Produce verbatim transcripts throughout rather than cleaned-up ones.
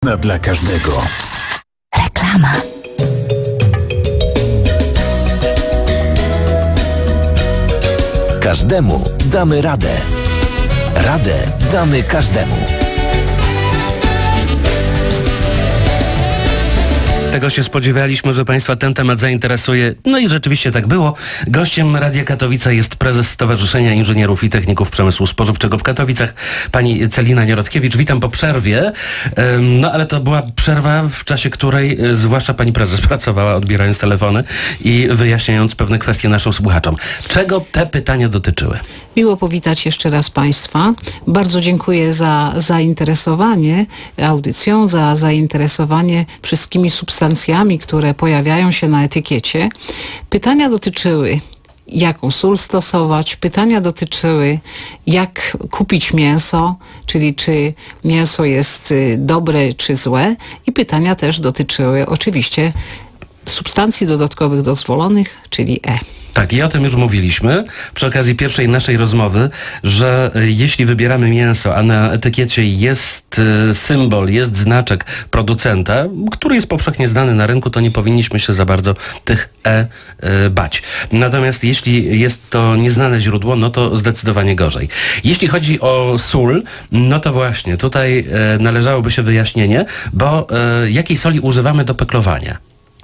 Dostępna dla każdego. Reklama. Każdemu damy radę. Radę damy każdemu. Tego się spodziewaliśmy, że Państwa ten temat zainteresuje. No i rzeczywiście tak było. Gościem Radia Katowice jest prezes Stowarzyszenia Inżynierów i Techników Przemysłu Spożywczego w Katowicach, pani Celina Nierotkiewicz. Witam po przerwie. No ale to była przerwa, w czasie której zwłaszcza pani prezes pracowała, odbierając telefony i wyjaśniając pewne kwestie naszym słuchaczom. Czego te pytania dotyczyły? Miło powitać jeszcze raz Państwa. Bardzo dziękuję za zainteresowanie audycją, za zainteresowanie wszystkimi substancjami, które pojawiają się na etykiecie. Pytania dotyczyły, jaką sól stosować. Pytania dotyczyły, jak kupić mięso, czyli czy mięso jest dobre czy złe. I pytania też dotyczyły oczywiście substancji dodatkowych dozwolonych, czyli E. Tak, i o tym już mówiliśmy przy okazji pierwszej naszej rozmowy, że jeśli wybieramy mięso, a na etykiecie jest symbol, jest znaczek producenta, który jest powszechnie znany na rynku, to nie powinniśmy się za bardzo tych E bać. Natomiast jeśli jest to nieznane źródło, no to zdecydowanie gorzej. Jeśli chodzi o sól, no to właśnie tutaj należałoby się wyjaśnienie, bo jakiej soli używamy do peklowania?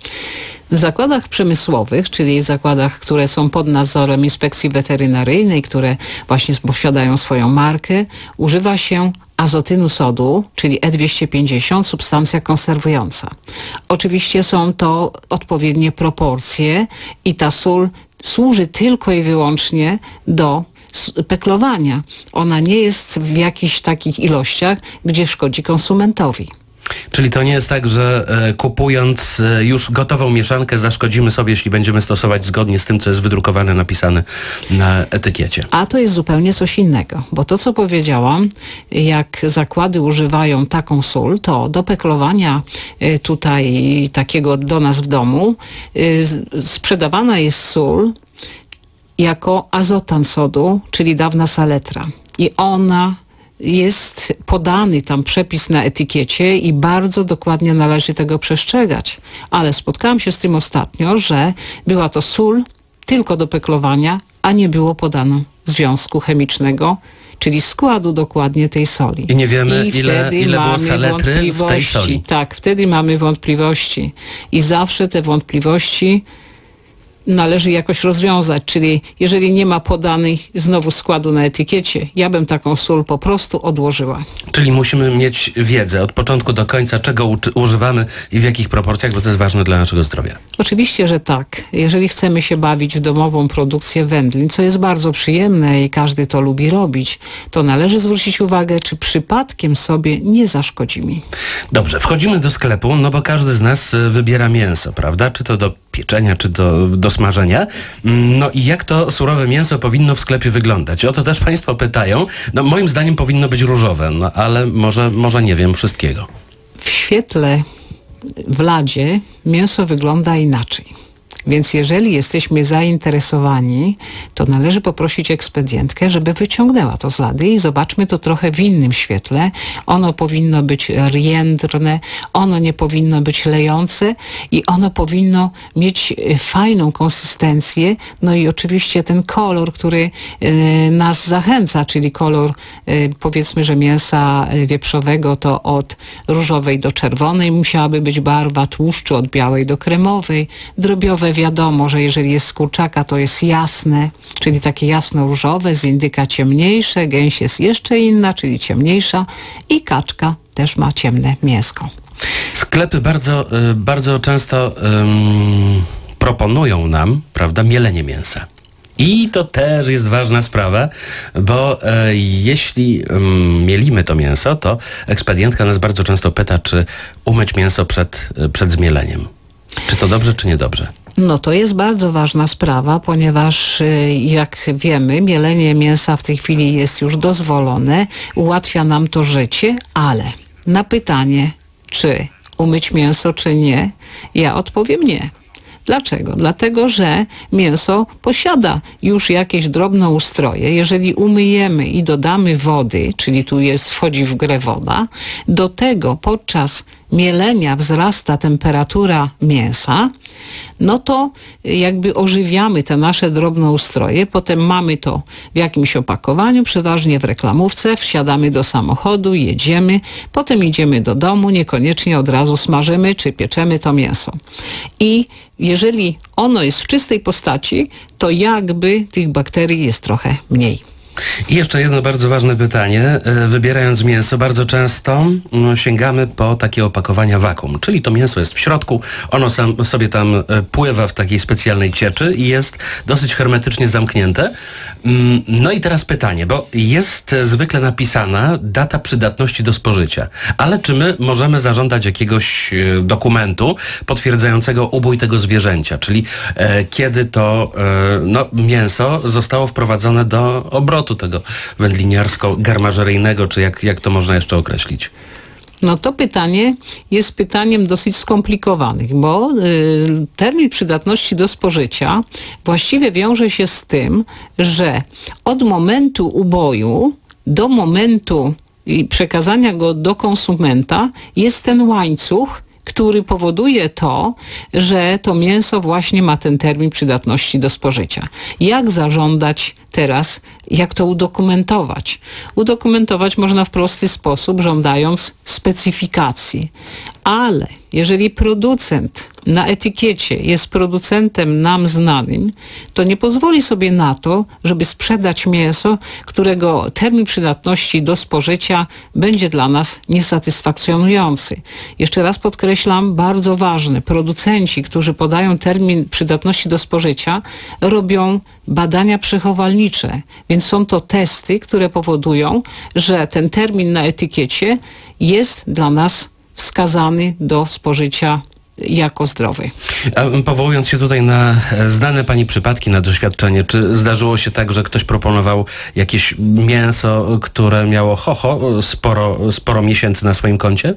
W zakładach przemysłowych, czyli w zakładach, które są pod nadzorem Inspekcji Weterynaryjnej, które właśnie posiadają swoją markę, używa się azotynu sodu, czyli E dwieście pięćdziesiąt, substancja konserwująca. Oczywiście są to odpowiednie proporcje i ta sól służy tylko i wyłącznie do peklowania. Ona nie jest w jakichś takich ilościach, gdzie szkodzi konsumentowi. Czyli to nie jest tak, że e, kupując e, już gotową mieszankę zaszkodzimy sobie, jeśli będziemy stosować zgodnie z tym, co jest wydrukowane, napisane na etykiecie. A to jest zupełnie coś innego, bo to, co powiedziałam, jak zakłady używają taką sól, to do peklowania e, tutaj takiego do nas w domu e, sprzedawana jest sól jako azotan sodu, czyli dawna saletra. I ona jest podany tam przepis na etykiecie i bardzo dokładnie należy tego przestrzegać. Ale spotkałam się z tym ostatnio, że była to sól tylko do peklowania, a nie było podano związku chemicznego, czyli składu dokładnie tej soli. I nie wiemy, I ile, ile było saletry w tej soli. Tak, wtedy mamy wątpliwości. I zawsze te wątpliwości należy jakoś rozwiązać, czyli jeżeli nie ma podanych znowu składu na etykiecie, ja bym taką sól po prostu odłożyła. Czyli musimy mieć wiedzę od początku do końca, czego u- używamy i w jakich proporcjach, bo to jest ważne dla naszego zdrowia. Oczywiście, że tak. Jeżeli chcemy się bawić w domową produkcję wędlin, co jest bardzo przyjemne i każdy to lubi robić, to należy zwrócić uwagę, czy przypadkiem sobie nie zaszkodzi mi. Dobrze, wchodzimy do sklepu, no bo każdy z nas wybiera mięso, prawda? Czy to do pieczenia, czy do, do smażenia. No i jak to surowe mięso powinno w sklepie wyglądać? O to też Państwo pytają. No moim zdaniem powinno być różowe, no ale może, może nie wiem wszystkiego. W świetle w ladzie mięso wygląda inaczej. Więc jeżeli jesteśmy zainteresowani, to należy poprosić ekspedientkę, żeby wyciągnęła to z lady i zobaczmy to trochę w innym świetle. Ono powinno być riędrne, ono nie powinno być lejące i ono powinno mieć fajną konsystencję, no i oczywiście ten kolor, który y, nas zachęca, czyli kolor y, powiedzmy, że mięsa wieprzowego to od różowej do czerwonej musiałaby być barwa, tłuszczu od białej do kremowej, drobiowe wiadomo, że jeżeli jest z kurczaka, to jest jasne, czyli takie jasno-różowe, z indyka ciemniejsze, gęś jest jeszcze inna, czyli ciemniejsza i kaczka też ma ciemne mięsko. Sklepy bardzo, bardzo często um, proponują nam, prawda, mielenie mięsa. I to też jest ważna sprawa, bo e, jeśli um, mielimy to mięso, to ekspedientka nas bardzo często pyta, czy umyć mięso przed, przed zmieleniem. Czy to dobrze, czy niedobrze? No to jest bardzo ważna sprawa, ponieważ jak wiemy, mielenie mięsa w tej chwili jest już dozwolone, ułatwia nam to życie, ale na pytanie, czy umyć mięso, czy nie, ja odpowiem nie. Dlaczego? Dlatego, że mięso posiada już jakieś drobnoustroje. Jeżeli umyjemy i dodamy wody, czyli tu jest, wchodzi w grę woda, do tego podczas mielenia wzrasta temperatura mięsa, no to jakby ożywiamy te nasze drobnoustroje, potem mamy to w jakimś opakowaniu, przeważnie w reklamówce, wsiadamy do samochodu, jedziemy, potem idziemy do domu, niekoniecznie od razu smażymy czy pieczemy to mięso. I jeżeli ono jest w czystej postaci, to jakby tych bakterii jest trochę mniej. I jeszcze jedno bardzo ważne pytanie. Wybierając mięso, bardzo często no, sięgamy po takie opakowania wakuum, czyli to mięso jest w środku, ono sam, sobie tam pływa w takiej specjalnej cieczy i jest dosyć hermetycznie zamknięte. No i teraz pytanie, bo jest zwykle napisana data przydatności do spożycia, ale czy my możemy zażądać jakiegoś dokumentu potwierdzającego ubój tego zwierzęcia, czyli e, kiedy to e, no, mięso zostało wprowadzone do obrotu tego wędliniarsko-garmażeryjnego, czy jak, jak to można jeszcze określić? No to pytanie jest pytaniem dosyć skomplikowanym, bo y, termin przydatności do spożycia właściwie wiąże się z tym, że od momentu uboju do momentu przekazania go do konsumenta jest ten łańcuch, który powoduje to, że to mięso właśnie ma ten termin przydatności do spożycia. Jak zażądać teraz, jak to udokumentować? Udokumentować można w prosty sposób, żądając specyfikacji. Ale jeżeli producent na etykiecie jest producentem nam znanym, to nie pozwoli sobie na to, żeby sprzedać mięso, którego termin przydatności do spożycia będzie dla nas niesatysfakcjonujący. Jeszcze raz podkreślam, bardzo ważne, producenci, którzy podają termin przydatności do spożycia, robią badania przechowalnicze, więc są to testy, które powodują, że ten termin na etykiecie jest dla nas wskazany do spożycia jako zdrowy. A powołując się tutaj na znane pani przypadki, na doświadczenie, czy zdarzyło się tak, że ktoś proponował jakieś mięso, które miało ho, ho sporo, sporo miesięcy na swoim koncie?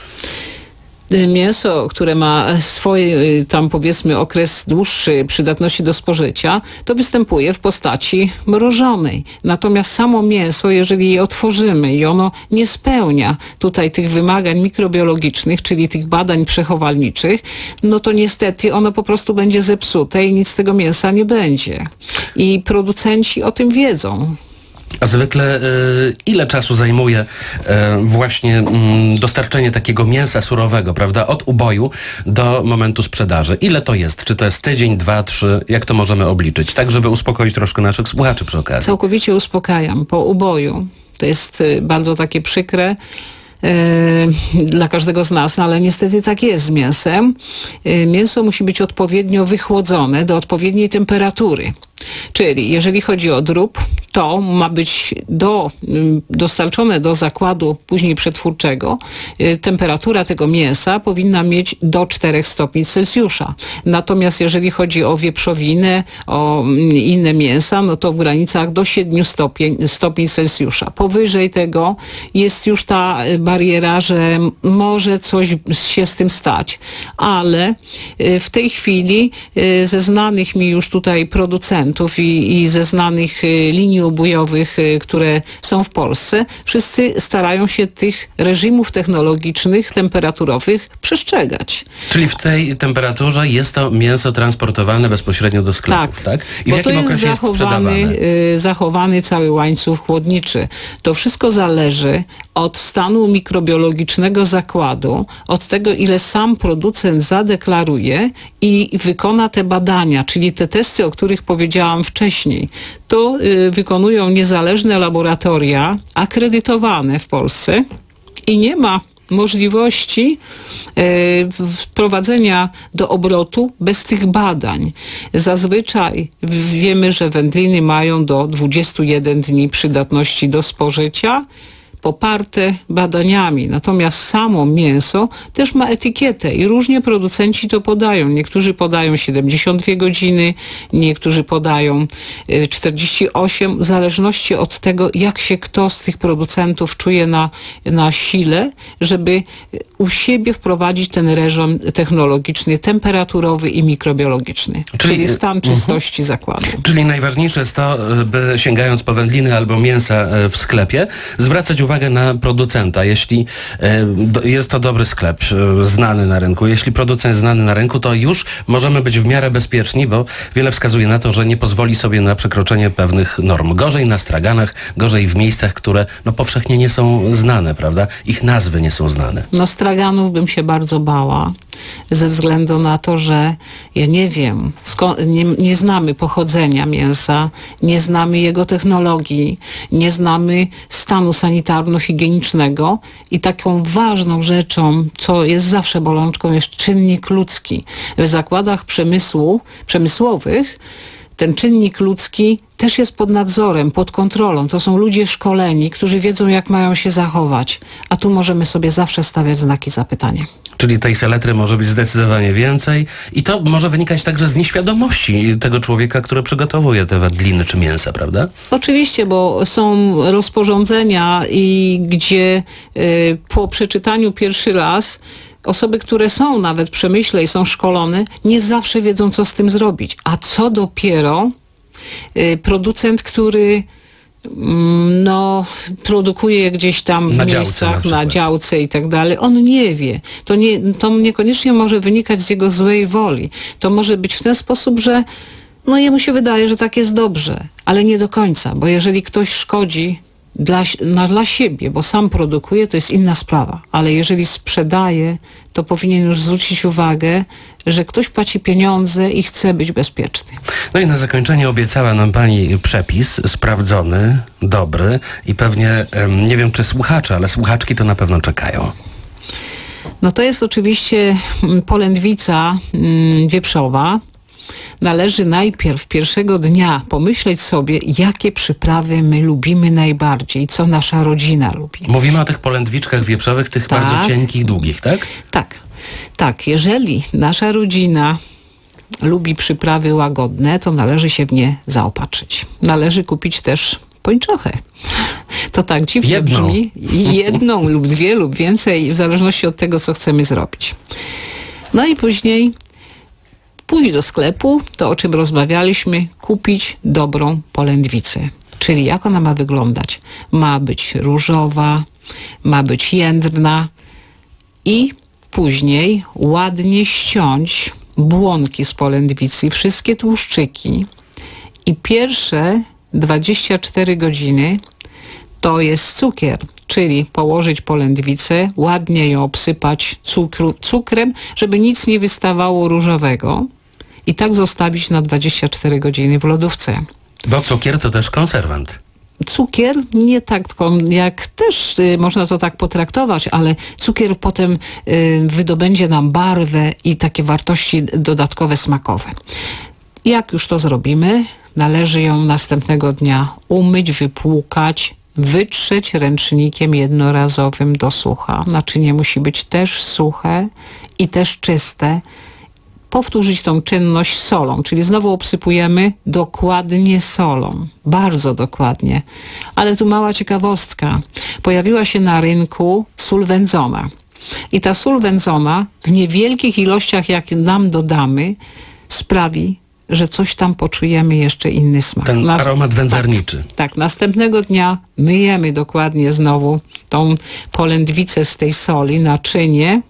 Mięso, które ma swój tam powiedzmy okres dłuższy przydatności do spożycia, to występuje w postaci mrożonej. Natomiast samo mięso, jeżeli je otworzymy i ono nie spełnia tutaj tych wymagań mikrobiologicznych, czyli tych badań przechowalniczych, no to niestety ono po prostu będzie zepsute i nic z tego mięsa nie będzie. I producenci o tym wiedzą. A zwykle y, ile czasu zajmuje y, właśnie y, dostarczenie takiego mięsa surowego, prawda, od uboju do momentu sprzedaży? Ile to jest? Czy to jest tydzień, dwa, trzy? Jak to możemy obliczyć? Tak, żeby uspokoić troszkę naszych słuchaczy przy okazji. Całkowicie uspokajam. Po uboju to jest y, bardzo takie przykre Yy, dla każdego z nas, ale niestety tak jest z mięsem. Yy, mięso musi być odpowiednio wychłodzone do odpowiedniej temperatury. Czyli jeżeli chodzi o drób, to ma być do, yy, dostarczone do zakładu później przetwórczego. Yy, temperatura tego mięsa powinna mieć do czterech stopni Celsjusza. Natomiast jeżeli chodzi o wieprzowinę, o yy, inne mięsa, no to w granicach do siedmiu stopni, stopni Celsjusza. Powyżej tego jest już ta bariera, że może coś się z tym stać. Ale w tej chwili ze znanych mi już tutaj producentów i, i ze znanych linii ubojowych, które są w Polsce, wszyscy starają się tych reżimów technologicznych, temperaturowych przestrzegać. Czyli w tej temperaturze jest to mięso transportowane bezpośrednio do sklepów, tak? tak? I w jakim okresie jest sprzedawane? Zachowany cały łańcuch chłodniczy. To wszystko zależy od stanu mikrobiologicznego zakładu, od tego, ile sam producent zadeklaruje i wykona te badania, czyli te testy, o których powiedziałam wcześniej. To y, wykonują niezależne laboratoria akredytowane w Polsce i nie ma możliwości e, wprowadzenia do obrotu bez tych badań. Zazwyczaj wiemy, że wędliny mają do dwudziestu jeden dni przydatności do spożycia. poparte badaniami. Natomiast samo mięso też ma etykietę i różnie producenci to podają. Niektórzy podają siedemdziesiąt dwie godziny, niektórzy podają czterdzieści osiem, w zależności od tego, jak się kto z tych producentów czuje na, na sile, żeby u siebie wprowadzić ten reżim technologiczny, temperaturowy i mikrobiologiczny, czyli, czyli stan czystości uh-huh. zakładu. Czyli najważniejsze jest to, by sięgając po wędliny albo mięsa w sklepie, zwracać uwagę na producenta. Jeśli jest to dobry sklep, znany na rynku, jeśli producent jest znany na rynku, to już możemy być w miarę bezpieczni, bo wiele wskazuje na to, że nie pozwoli sobie na przekroczenie pewnych norm. Gorzej na straganach, gorzej w miejscach, które no, powszechnie nie są znane, prawda? Ich nazwy nie są znane. No straganów bym się bardzo bała, ze względu na to, że ja nie wiem, skąd, nie, nie znamy pochodzenia mięsa, nie znamy jego technologii, nie znamy stanu sanitarno-higienicznego i taką ważną rzeczą, co jest zawsze bolączką, jest czynnik ludzki. W zakładach przemysłu, przemysłowych ten czynnik ludzki też jest pod nadzorem, pod kontrolą. To są ludzie szkoleni, którzy wiedzą, jak mają się zachować. A tu możemy sobie zawsze stawiać znaki zapytania. Czyli tej saletry może być zdecydowanie więcej i to może wynikać także z nieświadomości tego człowieka, który przygotowuje te wędliny czy mięsa, prawda? Oczywiście, bo są rozporządzenia i gdzie y, po przeczytaniu pierwszy raz osoby, które są nawet w przemyśle i są szkolone, nie zawsze wiedzą, co z tym zrobić. A co dopiero y, producent, który no, produkuje gdzieś tam w na miejscach, na, na działce i tak dalej. On nie wie. To, nie, to niekoniecznie może wynikać z jego złej woli. To może być w ten sposób, że no jemu się wydaje, że tak jest dobrze, ale nie do końca, bo jeżeli ktoś szkodzi dla, no, dla siebie, bo sam produkuje, to jest inna sprawa, ale jeżeli sprzedaje, to powinien już zwrócić uwagę, że ktoś płaci pieniądze i chce być bezpieczny. No i na zakończenie obiecała nam pani przepis sprawdzony, dobry i pewnie, nie wiem czy słuchacze, ale słuchaczki to na pewno czekają. No to jest oczywiście polędwica wieprzowa. Należy najpierw pierwszego dnia pomyśleć sobie, jakie przyprawy my lubimy najbardziej, co nasza rodzina lubi. Mówimy o tych polędwiczkach wieprzowych, tych tak. bardzo cienkich, długich, tak? Tak, tak. Jeżeli nasza rodzina lubi przyprawy łagodne, to należy się w nie zaopatrzyć. Należy kupić też pończochę. To tak dziwnie Jedną. brzmi. Jedną lub dwie lub więcej, w zależności od tego, co chcemy zrobić. No i później pójść do sklepu, to o czym rozmawialiśmy, kupić dobrą polędwicę. Czyli jak ona ma wyglądać? Ma być różowa, ma być jędrna i później ładnie ściąć błonki z polędwicy, wszystkie tłuszczyki i pierwsze dwadzieścia cztery godziny to jest cukier, czyli położyć polędwicę, ładnie ją obsypać cukru, cukrem, żeby nic nie wystawało różowego i tak zostawić na dwadzieścia cztery godziny w lodówce. Bo cukier to też konserwant. Cukier nie tak, jak też y, można to tak potraktować, ale cukier potem y, wydobędzie nam barwę i takie wartości dodatkowe smakowe. Jak już to zrobimy, należy ją następnego dnia umyć, wypłukać, wytrzeć ręcznikiem jednorazowym do sucha. Naczynie musi być też suche i też czyste. Powtórzyć tą czynność solą, czyli znowu obsypujemy dokładnie solą. Bardzo dokładnie. Ale tu mała ciekawostka. Pojawiła się na rynku sól wędzona. I ta sól wędzona w niewielkich ilościach, jak nam dodamy, sprawi, że coś tam poczujemy jeszcze inny smak. Ten Nas- aromat wędzarniczy. Tak, tak, następnego dnia myjemy dokładnie znowu tą polędwicę z tej soli, naczynie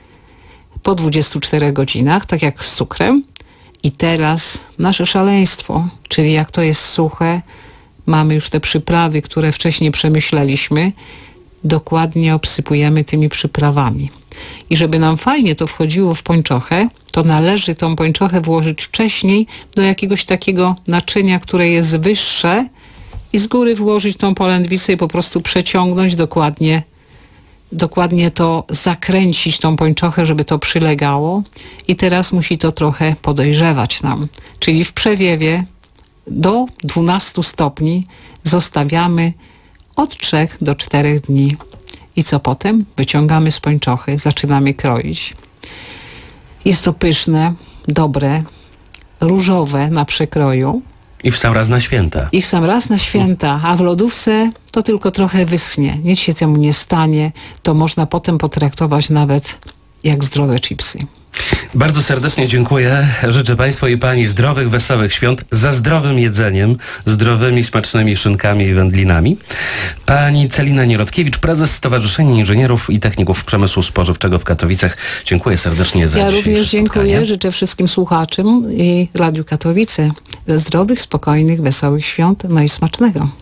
po dwudziestu czterech godzinach, tak jak z cukrem. I teraz nasze szaleństwo, czyli jak to jest suche, mamy już te przyprawy, które wcześniej przemyśleliśmy, dokładnie obsypujemy tymi przyprawami. I żeby nam fajnie to wchodziło w pończochę, to należy tą pończochę włożyć wcześniej do jakiegoś takiego naczynia, które jest wyższe i z góry włożyć tą polędwicę i po prostu przeciągnąć dokładnie, dokładnie to zakręcić tą pończochę, żeby to przylegało i teraz musi to trochę podojrzewać nam. Czyli w przewiewie do dwunastu stopni zostawiamy od trzech do czterech dni. I co potem? Wyciągamy z pończochy, zaczynamy kroić. Jest to pyszne, dobre, różowe na przekroju. I w sam raz na święta. I w sam raz na święta, a w lodówce to tylko trochę wyschnie. Nic się temu nie stanie. To można potem potraktować nawet jak zdrowe chipsy. Bardzo serdecznie dziękuję. Życzę Państwu i Pani zdrowych, wesołych świąt, za zdrowym jedzeniem, zdrowymi, smacznymi szynkami i wędlinami. Pani Celina Nierotkiewicz, prezes Stowarzyszenia Inżynierów i Techników Przemysłu Spożywczego w Katowicach. Dziękuję serdecznie za Ja dzisiejsze również dziękuję. spotkanie. Życzę wszystkim słuchaczom i Radiu Katowice zdrowych, spokojnych, wesołych świąt, no i smacznego.